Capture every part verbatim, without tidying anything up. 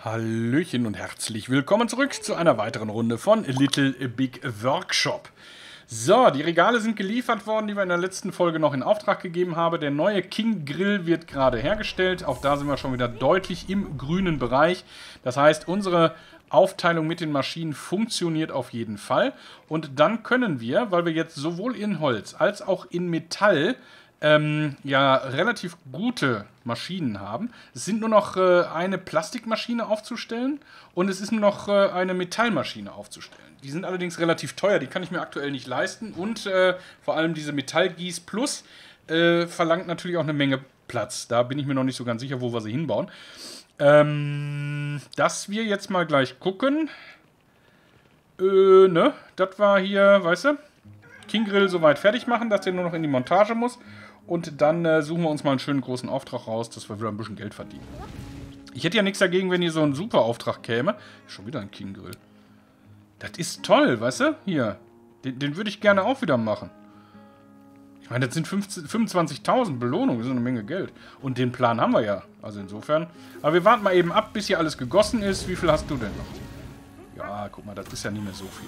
Hallöchen und herzlich willkommen zurück zu einer weiteren Runde von Little Big Workshop. So, die Regale sind geliefert worden, die wir in der letzten Folge noch in Auftrag gegeben haben. Der neue King Grill wird gerade hergestellt. Auch da sind wir schon wieder deutlich im grünen Bereich. Das heißt, unsere Aufteilung mit den Maschinen funktioniert auf jeden Fall. Und dann können wir, weil wir jetzt sowohl in Holz als auch in Metall Ähm, ja, relativ gute Maschinen haben. Es sind nur noch äh, eine Plastikmaschine aufzustellen und es ist nur noch äh, eine Metallmaschine aufzustellen. Die sind allerdings relativ teuer, die kann ich mir aktuell nicht leisten und äh, vor allem diese Metallgieß Plus äh, verlangt natürlich auch eine Menge Platz. Da bin ich mir noch nicht so ganz sicher, wo wir sie hinbauen. Ähm, dass wir jetzt mal gleich gucken. Äh, ne, das war hier, weißt du, King Grill soweit fertig machen, dass der nur noch in die Montage muss. Und dann äh, suchen wir uns mal einen schönen großen Auftrag raus, dass wir wieder ein bisschen Geld verdienen. Ich hätte ja nichts dagegen, wenn hier so ein super Auftrag käme. Schon wieder ein King Grill. Das ist toll, weißt du? Hier. Den, den würde ich gerne auch wieder machen. Ich meine, das sind fünfundzwanzigtausend Belohnungen. Das ist eine Menge Geld. Und den Plan haben wir ja. Also insofern. Aber wir warten mal eben ab, bis hier alles gegossen ist. Wie viel hast du denn noch? Ja, guck mal, das ist ja nicht mehr so viel.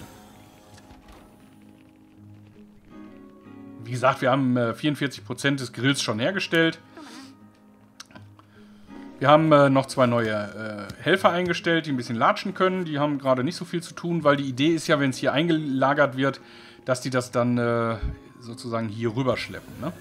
Wie gesagt, wir haben äh, vierundvierzig Prozent des Grills schon hergestellt. Wir haben äh, noch zwei neue äh, Helfer eingestellt, die ein bisschen latschen können. Die haben gerade nicht so viel zu tun, weil die Idee ist ja, wenn es hier eingelagert wird, dass die das dann äh, sozusagen hier rüberschleppen. Ne?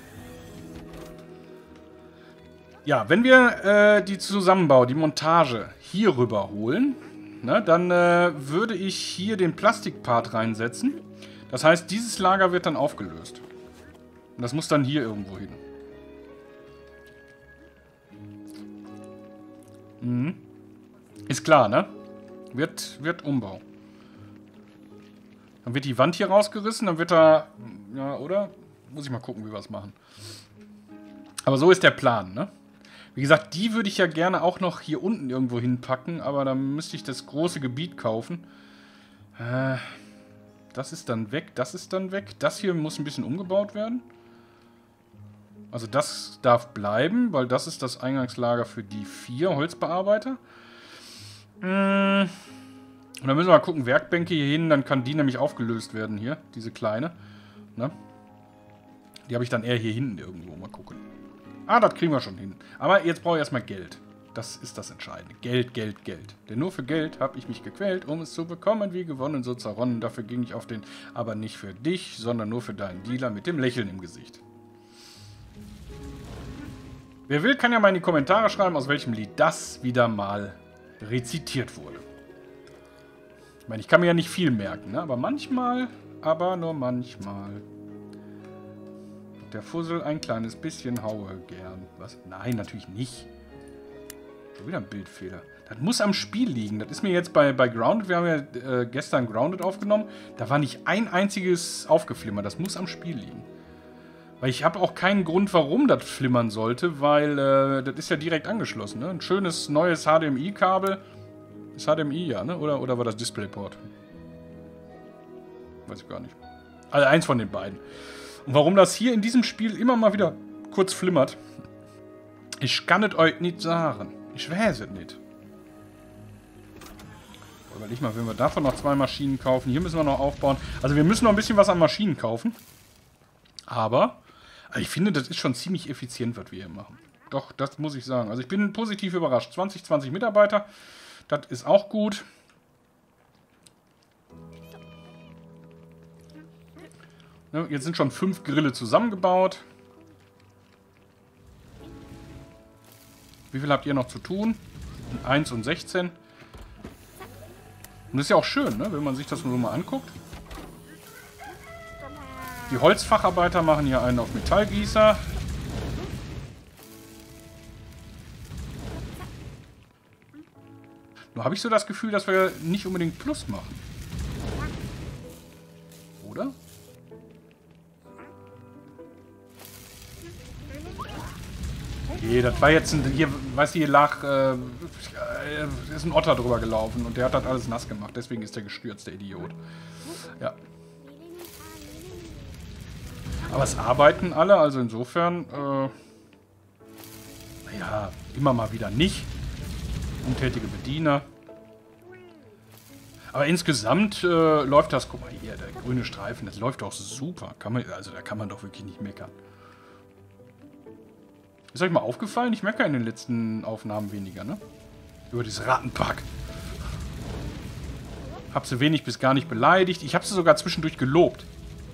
Ja, wenn wir äh, die Zusammenbau, die Montage hier rüber holen, ne, dann äh, würde ich hier den Plastikpart reinsetzen. Das heißt, dieses Lager wird dann aufgelöst. Und das muss dann hier irgendwo hin. Mhm. Ist klar, ne? Wird, wird Umbau. Dann wird die Wand hier rausgerissen, dann wird da... Ja, oder? Muss ich mal gucken, wie wir es machen. Aber so ist der Plan, ne? Wie gesagt, die würde ich ja gerne auch noch hier unten irgendwo hinpacken, aber dann müsste ich das große Gebiet kaufen. Äh, das ist dann weg, das ist dann weg. Das hier muss ein bisschen umgebaut werden. Also das darf bleiben, weil das ist das Eingangslager für die vier Holzbearbeiter. Und dann müssen wir mal gucken, Werkbänke hier hin, dann kann die nämlich aufgelöst werden hier, diese kleine. Ne? Die habe ich dann eher hier hinten irgendwo, mal gucken. Ah, das kriegen wir schon hin. Aber jetzt brauche ich erstmal Geld. Das ist das Entscheidende. Geld, Geld, Geld. Denn nur für Geld habe ich mich gequält, um es zu bekommen, wie gewonnen, so zerronnen. Dafür ging ich auf den, aber nicht für dich, sondern nur für deinen Dealer mit dem Lächeln im Gesicht. Wer will, kann ja mal in die Kommentare schreiben, aus welchem Lied das wieder mal rezitiert wurde. Ich meine, ich kann mir ja nicht viel merken, ne? Aber manchmal, aber nur manchmal. Der Fussel ein kleines bisschen haue gern. Was? Nein, natürlich nicht. Schon wieder ein Bildfehler. Das muss am Spiel liegen. Das ist mir jetzt bei, bei Grounded, wir haben ja äh, gestern Grounded aufgenommen, da war nicht ein einziges aufgeflimmert. Das muss am Spiel liegen. Weil ich habe auch keinen Grund, warum das flimmern sollte, weil äh, das ist ja direkt angeschlossen. Ne? Ein schönes neues H D M I-Kabel. Ist H D M I, ja, ne? Oder, oder war das DisplayPort? Weiß ich gar nicht. Also eins von den beiden. Und warum das hier in diesem Spiel immer mal wieder kurz flimmert, ich kann es euch nicht sagen. Ich weiß es nicht. Überleg mal, wenn wir davon noch zwei Maschinen kaufen. Hier müssen wir noch aufbauen. Also wir müssen noch ein bisschen was an Maschinen kaufen. Aber... Ich finde, das ist schon ziemlich effizient, was wir hier machen. Doch, das muss ich sagen. Also ich bin positiv überrascht. zwanzig, zwanzig Mitarbeiter, das ist auch gut. Ja, jetzt sind schon fünf Grille zusammengebaut. Wie viel habt ihr noch zu tun? eins und sechzehn. Und das ist ja auch schön, ne? Wenn man sich das nur mal anguckt. Die Holzfacharbeiter machen hier einen auf Metallgießer. Nur habe ich so das Gefühl, dass wir nicht unbedingt Plus machen. Oder? Okay, das war jetzt ein... Hier, weißt du, hier lag... Äh, ist ein Otter drüber gelaufen und der hat das alles nass gemacht. Deswegen ist der gestürzt, der Idiot. Ja. Aber es arbeiten alle, also insofern, äh, naja, immer mal wieder nicht. Untätige Bediener. Aber insgesamt äh, läuft das, guck mal hier, der grüne Streifen, das läuft doch super. Kann man, also da kann man doch wirklich nicht meckern. Ist euch mal aufgefallen? Ich meckere in den letzten Aufnahmen weniger, ne? Über dieses Rattenpack. Hab sie wenig bis gar nicht beleidigt. Ich habe sie sogar zwischendurch gelobt.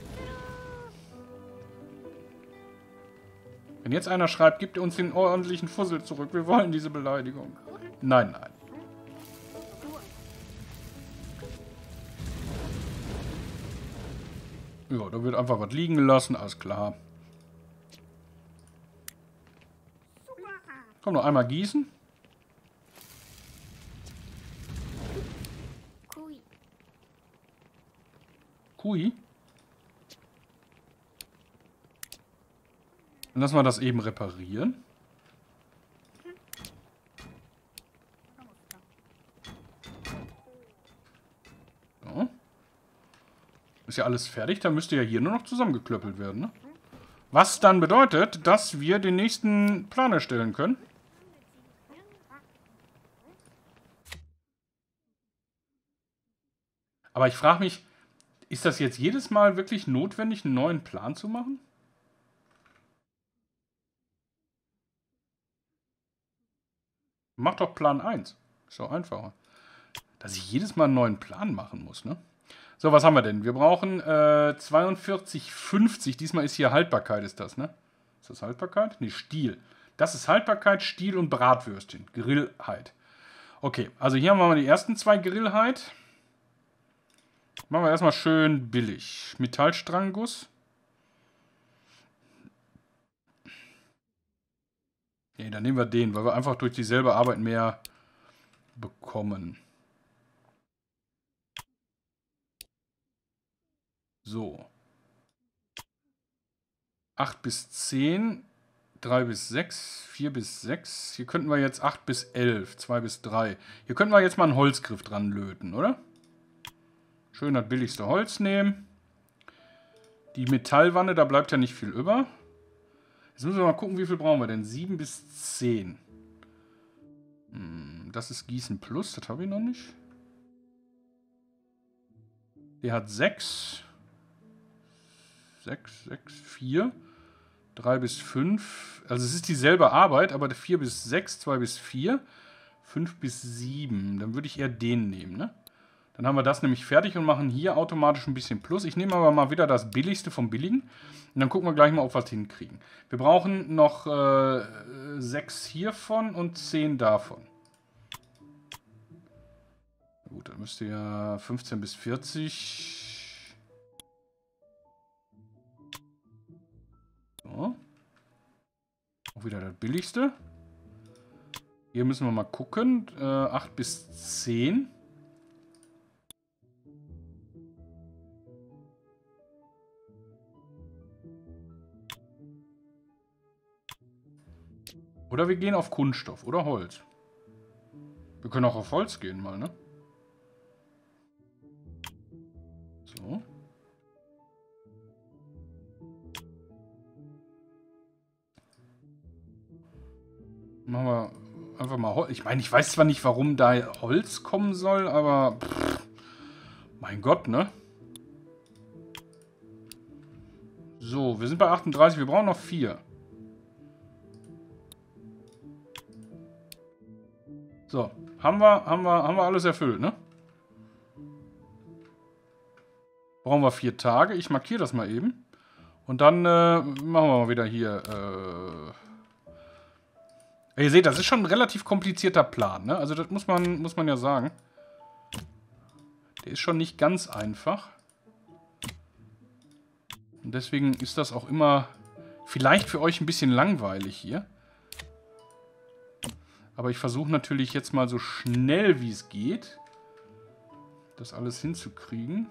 Wenn jetzt einer schreibt, gibt uns den ordentlichen Fussel zurück. Wir wollen diese Beleidigung. Nein, nein. Ja, da wird einfach was liegen gelassen. Alles klar. Komm, noch einmal gießen. Kui. Dann lassen wir das eben reparieren. So. Ist ja alles fertig, dann müsste ja hier nur noch zusammengeklöppelt werden, ne? Was dann bedeutet, dass wir den nächsten Plan erstellen können. Aber ich frage mich, ist das jetzt jedes Mal wirklich notwendig, einen neuen Plan zu machen? Mach doch Plan eins. Ist doch einfacher. Dass ich jedes Mal einen neuen Plan machen muss, ne? So, was haben wir denn? Wir brauchen äh, zweiundvierzig fünfzig. Diesmal ist hier Haltbarkeit, ist das, ne? Ist das Haltbarkeit? Ne, Stiel. Das ist Haltbarkeit, Stiel und Bratwürstchen. Grillheit. Okay, also hier haben wir mal die ersten zwei Grillheit. Machen wir erstmal schön billig. Metallstrangguss. Ne, dann nehmen wir den, weil wir einfach durch dieselbe Arbeit mehr bekommen. So. acht bis zehn, drei bis sechs, vier bis sechs. Hier könnten wir jetzt acht bis elf, zwei bis drei. Hier könnten wir jetzt mal einen Holzgriff dran löten, oder? Schön das billigste Holz nehmen. Die Metallwanne, da bleibt ja nicht viel über. Jetzt müssen wir mal gucken, wie viel brauchen wir denn? sieben bis zehn. Hm, das ist Gießen Plus, das habe ich noch nicht. Der hat sechs. sechs, sechs, vier. drei bis fünf. Also es ist dieselbe Arbeit, aber vier bis sechs, zwei bis vier. fünf bis sieben. Dann würde ich eher den nehmen, ne? Dann haben wir das nämlich fertig und machen hier automatisch ein bisschen Plus. Ich nehme aber mal wieder das Billigste vom Billigen. Und dann gucken wir gleich mal, ob wir es hinkriegen. Wir brauchen noch äh, sechs hiervon und zehn davon. Gut, dann müsste ja fünfzehn bis vierzig. So. Auch wieder das Billigste. Hier müssen wir mal gucken. Äh, acht bis zehn. Oder wir gehen auf Kunststoff oder Holz. Wir können auch auf Holz gehen mal, ne? So. Machen wir einfach mal Holz. Ich meine, ich weiß zwar nicht, warum da Holz kommen soll, aber... Pff, mein Gott, ne? So, wir sind bei achtunddreißig. Wir brauchen noch vier. So, haben wir, haben wir, haben wir alles erfüllt, ne? Brauchen wir vier Tage. Ich markiere das mal eben. Und dann äh, machen wir mal wieder hier. Äh Ihr seht, das ist schon ein relativ komplizierter Plan, ne? Also das muss man, muss man ja sagen. Der ist schon nicht ganz einfach. Und deswegen ist das auch immer vielleicht für euch ein bisschen langweilig hier. Aber ich versuche natürlich jetzt mal so schnell wie es geht, das alles hinzukriegen.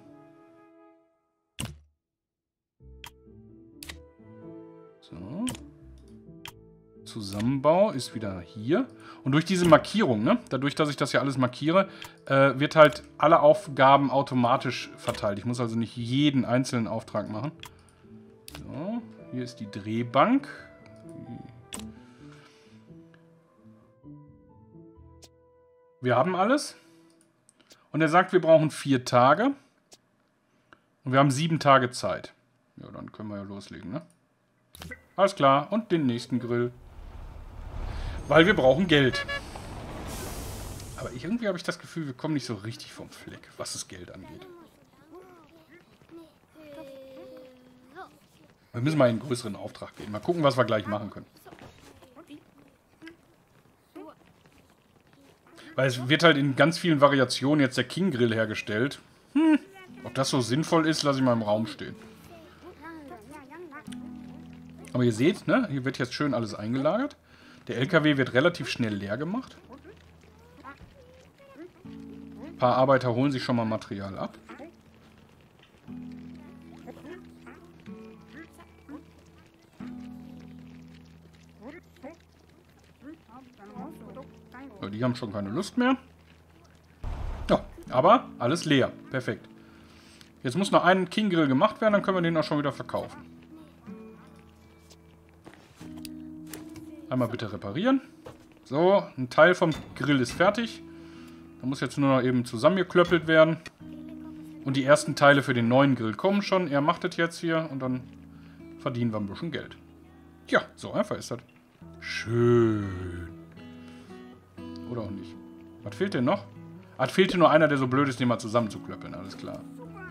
So. Zusammenbau ist wieder hier. Und durch diese Markierung, ne, dadurch, dass ich das ja alles markiere, äh, wird halt alle Aufgaben automatisch verteilt. Ich muss also nicht jeden einzelnen Auftrag machen. So, hier ist die Drehbank. Wir haben alles. Und er sagt, wir brauchen vier Tage. Und wir haben sieben Tage Zeit. Ja, dann können wir ja loslegen, ne? Alles klar. Und den nächsten Grill. Weil wir brauchen Geld. Aber ich, irgendwie habe ich das Gefühl, wir kommen nicht so richtig vom Fleck, was das Geld angeht. Wir müssen mal in einen größeren Auftrag gehen. Mal gucken, was wir gleich machen können. Weil es wird halt in ganz vielen Variationen jetzt der King Grill hergestellt. Hm, ob das so sinnvoll ist, lasse ich mal im Raum stehen. Aber ihr seht, ne, hier wird jetzt schön alles eingelagert. Der L K W wird relativ schnell leer gemacht. Ein paar Arbeiter holen sich schon mal Material ab. Ja, die haben schon keine Lust mehr. Ja, aber alles leer. Perfekt. Jetzt muss noch ein King Grill gemacht werden, dann können wir den auch schon wieder verkaufen. Einmal bitte reparieren. So, ein Teil vom Grill ist fertig. Da muss jetzt nur noch eben zusammengeklöppelt werden. Und die ersten Teile für den neuen Grill kommen schon. Er macht das jetzt hier und dann verdienen wir ein bisschen Geld. Ja, so einfach ist das. Schön. Oder auch nicht. Was fehlt denn noch? Ah, es fehlte nur einer, der so blöd ist, den mal zusammenzuklöppeln. Alles klar.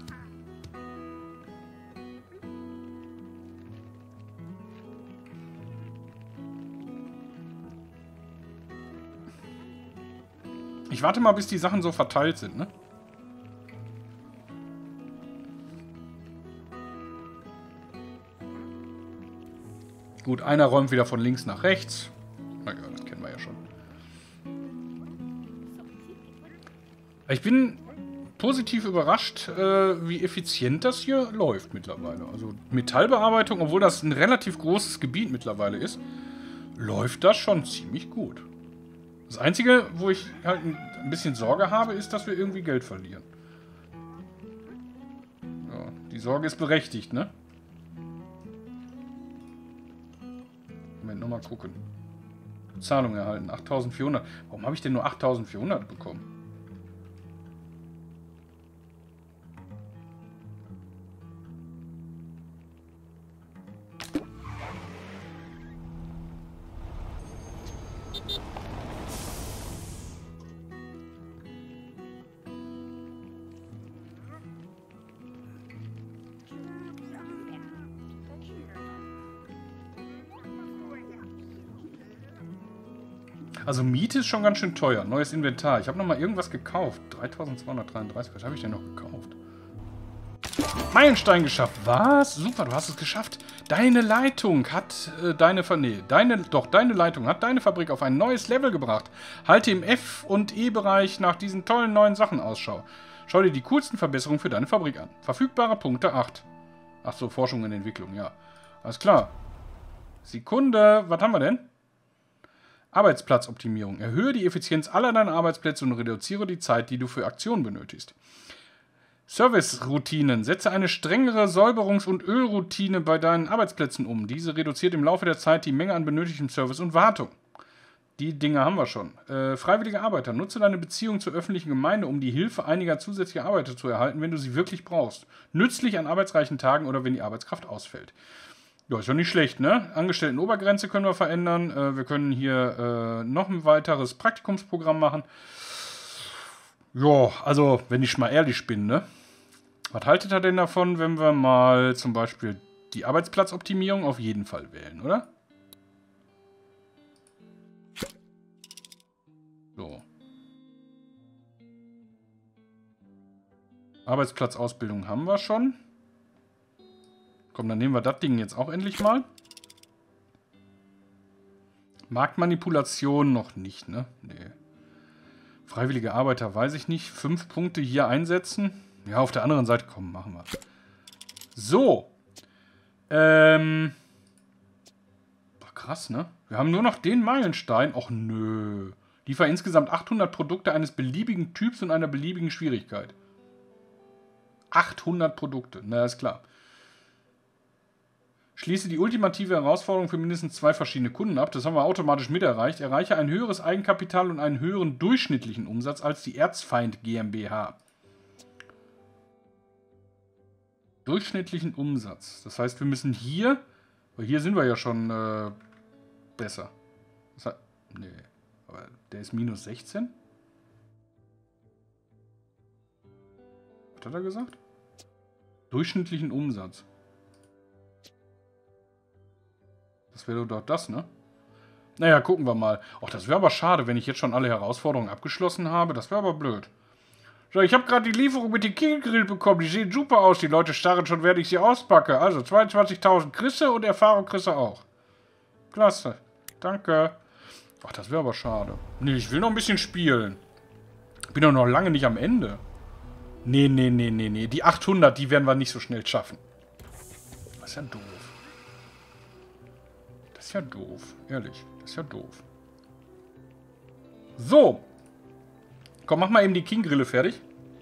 Ich warte mal, bis die Sachen so verteilt sind, ne? Gut, einer räumt wieder von links nach rechts. Na ja, das kennen wir ja schon. Ich bin positiv überrascht, äh, wie effizient das hier läuft mittlerweile. Also Metallbearbeitung, obwohl das ein relativ großes Gebiet mittlerweile ist, läuft das schon ziemlich gut. Das Einzige, wo ich halt ein bisschen Sorge habe, ist, dass wir irgendwie Geld verlieren. Ja, die Sorge ist berechtigt, ne? Moment, nochmal gucken. Zahlung erhalten, achttausendvierhundert. Warum habe ich denn nur achttausendvierhundert bekommen? Also Miete ist schon ganz schön teuer. Neues Inventar. Ich habe noch mal irgendwas gekauft. dreitausendzweihundertdreiunddreißig. Was habe ich denn noch gekauft? Meilenstein geschafft. Was? Super, du hast es geschafft. Deine Leitung hat äh, deine... Ver nee, deine, doch, deine Leitung hat deine Fabrik auf ein neues Level gebracht. Halte im F- und E-Bereich nach diesen tollen neuen Sachen Ausschau. Schau dir die coolsten Verbesserungen für deine Fabrik an. Verfügbare Punkte acht. Ach so, Forschung und Entwicklung, ja. Alles klar. Sekunde. Was haben wir denn? Arbeitsplatzoptimierung. Erhöhe die Effizienz aller deiner Arbeitsplätze und reduziere die Zeit, die du für Aktionen benötigst. Service-Routinen. Setze eine strengere Säuberungs- und Ölroutine bei deinen Arbeitsplätzen um. Diese reduziert im Laufe der Zeit die Menge an benötigtem Service und Wartung. Die Dinge haben wir schon. Äh, freiwillige Arbeiter. Nutze deine Beziehung zur öffentlichen Gemeinde, um die Hilfe einiger zusätzlicher Arbeiter zu erhalten, wenn du sie wirklich brauchst. Nützlich an arbeitsreichen Tagen oder wenn die Arbeitskraft ausfällt. Ja, ist ja nicht schlecht, ne? Angestelltenobergrenze können wir verändern. Äh, wir können hier äh, noch ein weiteres Praktikumsprogramm machen. Ja, also, wenn ich mal ehrlich bin, ne? Was haltet ihr denn davon, wenn wir mal zum Beispiel die Arbeitsplatzoptimierung auf jeden Fall wählen, oder? So. Arbeitsplatzausbildung haben wir schon. Komm, dann nehmen wir das Ding jetzt auch endlich mal. Marktmanipulation noch nicht, ne? Nee. Freiwillige Arbeiter weiß ich nicht. Fünf Punkte hier einsetzen. Ja, auf der anderen Seite, komm, machen wir. So. Ähm. Boah, krass, ne? Wir haben nur noch den Meilenstein. Och, nö. Liefer insgesamt achthundert Produkte eines beliebigen Typs und einer beliebigen Schwierigkeit. achthundert Produkte, na, ist klar. Schließe die ultimative Herausforderung für mindestens zwei verschiedene Kunden ab. Das haben wir automatisch mit erreicht. Erreiche ein höheres Eigenkapital und einen höheren durchschnittlichen Umsatz als die Erzfeind GmbH. Durchschnittlichen Umsatz. Das heißt, wir müssen hier, weil hier sind wir ja schon äh, besser. Das heißt, nee, aber der ist minus sechzehn. Was hat er gesagt? Durchschnittlichen Umsatz. Das wäre doch das, ne? Naja, gucken wir mal. Ach, das wäre aber schade, wenn ich jetzt schon alle Herausforderungen abgeschlossen habe. Das wäre aber blöd. So, ich habe gerade die Lieferung mit dem King-Grill bekommen. Die sehen super aus. Die Leute starren schon, während ich sie auspacke. Also, zweiundzwanzigtausend kriegst du und Erfahrung kriegst du auch. Klasse. Danke. Ach, das wäre aber schade. Nee, ich will noch ein bisschen spielen. Bin doch noch lange nicht am Ende. Nee, nee, nee, nee, nee. Die achthundert, die werden wir nicht so schnell schaffen. Das ist ja doof. Das ist ja doof. Ehrlich. Das ist ja doof. So. Komm, mach mal eben die King-Grille fertig.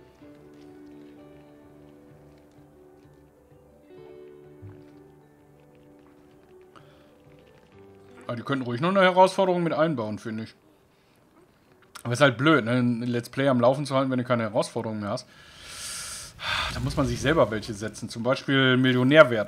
Aber die könnten ruhig noch eine Herausforderung mit einbauen, finde ich. Aber ist halt blöd, ne? Ein Let's Play am Laufen zu halten, wenn du keine Herausforderungen mehr hast. Da muss man sich selber welche setzen. Zum Beispiel Millionär werden.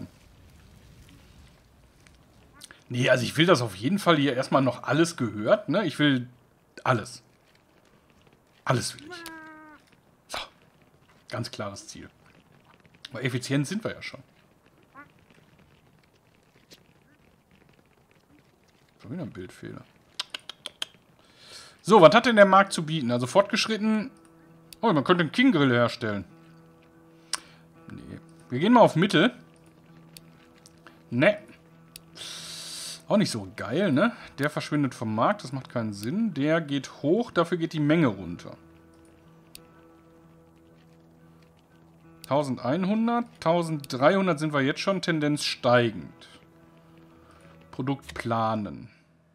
Nee, also ich will das auf jeden Fall hier erstmal noch alles gehört, ne? Ich will alles. Alles will ich. So. Ganz klares Ziel. Aber effizient sind wir ja schon. Schon wieder ein Bildfehler. So, was hat denn der Markt zu bieten? Also fortgeschritten. Oh, man könnte einen King-Grill herstellen. Nee. Wir gehen mal auf Mittel. Ne. Auch nicht so geil, ne? Der verschwindet vom Markt, das macht keinen Sinn. Der geht hoch, dafür geht die Menge runter. elfhundert, dreizehnhundert sind wir jetzt schon, Tendenz steigend. Produkt planen.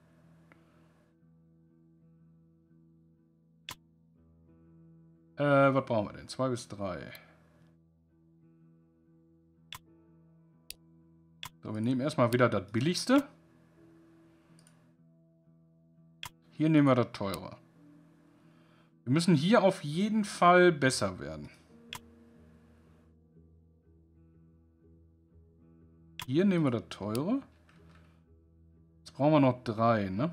Äh, was brauchen wir denn? zwei bis drei. So, wir nehmen erstmal wieder das billigste. Hier nehmen wir das teure. Wir müssen hier auf jeden Fall besser werden. Hier nehmen wir das teure. Jetzt brauchen wir noch drei, ne?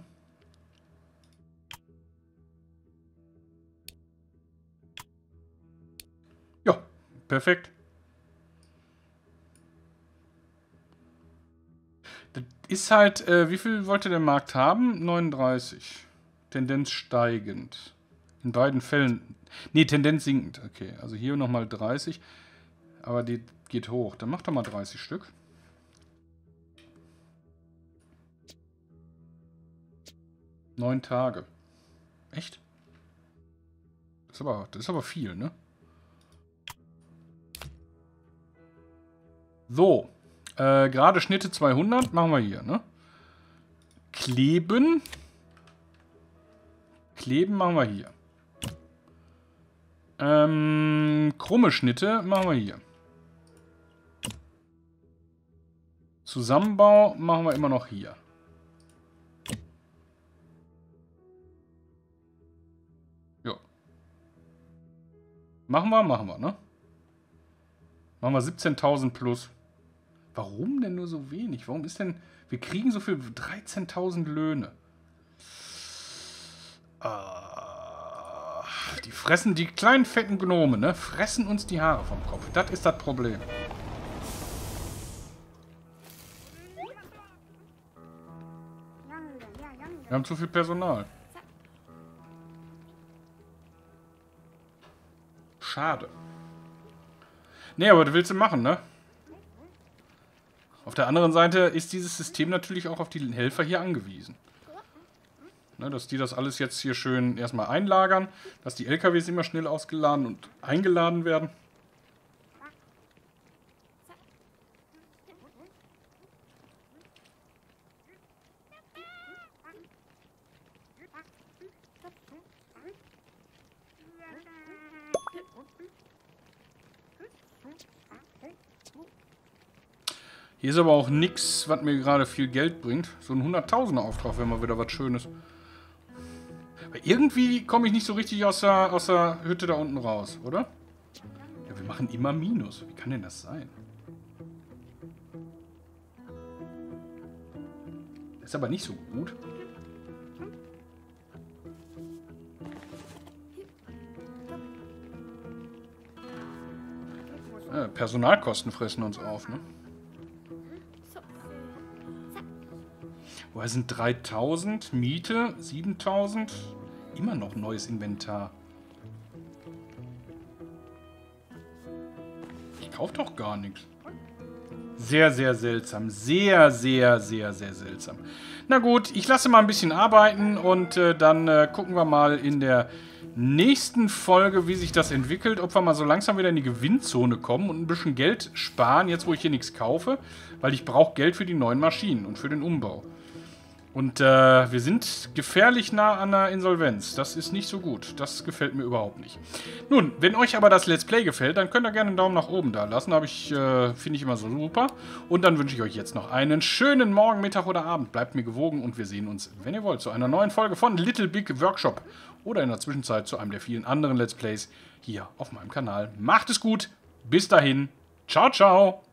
Ja, perfekt. Das ist halt, äh, wie viel wollte der Markt haben? neununddreißig. Tendenz steigend. In beiden Fällen. Ne, Tendenz sinkend. Okay, also hier nochmal dreißig. Aber die geht hoch. Dann mach doch mal dreißig Stück. Neun Tage. Echt? Das ist aber, das ist aber viel, ne? So. Äh, gerade Schnitte zweihundert. Machen wir hier, ne? Kleben. Kleben machen wir hier. Ähm, krumme Schnitte machen wir hier. Zusammenbau machen wir immer noch hier. Ja. Machen wir, machen wir, ne? Machen wir siebzehntausend plus. Warum denn nur so wenig? Warum ist denn... Wir kriegen so viel... dreizehntausend Löhne. Ah, die fressen... Die kleinen fetten Gnome, ne? Fressen uns die Haare vom Kopf. Das ist das Problem. Wir haben zu viel Personal. Schade. Nee, aber das willst du machen, ne? Auf der anderen Seite ist dieses System natürlich auch auf die Helfer hier angewiesen. Ne, dass die das alles jetzt hier schön erstmal einlagern, dass die L K Ws immer schnell ausgeladen und eingeladen werden. Hier ist aber auch nichts, was mir gerade viel Geld bringt. So ein hunderttausender Auftrag wäre mal wieder was Schönes. Aber irgendwie komme ich nicht so richtig aus der, aus der Hütte da unten raus, oder? Ja, wir machen immer Minus. Wie kann denn das sein? Das ist aber nicht so gut. Ja, Personalkosten fressen uns auf, ne? Woher sind dreitausend? Miete? siebentausend? Immer noch neues Inventar. Ich kaufe doch gar nichts. Sehr, sehr seltsam. Sehr, sehr, sehr, sehr seltsam. Na gut, ich lasse mal ein bisschen arbeiten und äh, dann äh, gucken wir mal in der nächsten Folge, wie sich das entwickelt. Ob wir mal so langsam wieder in die Gewinnzone kommen und ein bisschen Geld sparen, jetzt wo ich hier nichts kaufe. Weil ich brauche Geld für die neuen Maschinen und für den Umbau. Und äh, wir sind gefährlich nah an der Insolvenz. Das ist nicht so gut. Das gefällt mir überhaupt nicht. Nun, wenn euch aber das Let's Play gefällt, dann könnt ihr gerne einen Daumen nach oben da lassen. Habe ich, äh, finde ich immer so super. Und dann wünsche ich euch jetzt noch einen schönen Morgen, Mittag oder Abend. Bleibt mir gewogen und wir sehen uns, wenn ihr wollt, zu einer neuen Folge von Little Big Workshop. Oder in der Zwischenzeit zu einem der vielen anderen Let's Plays hier auf meinem Kanal. Macht es gut. Bis dahin. Ciao, ciao.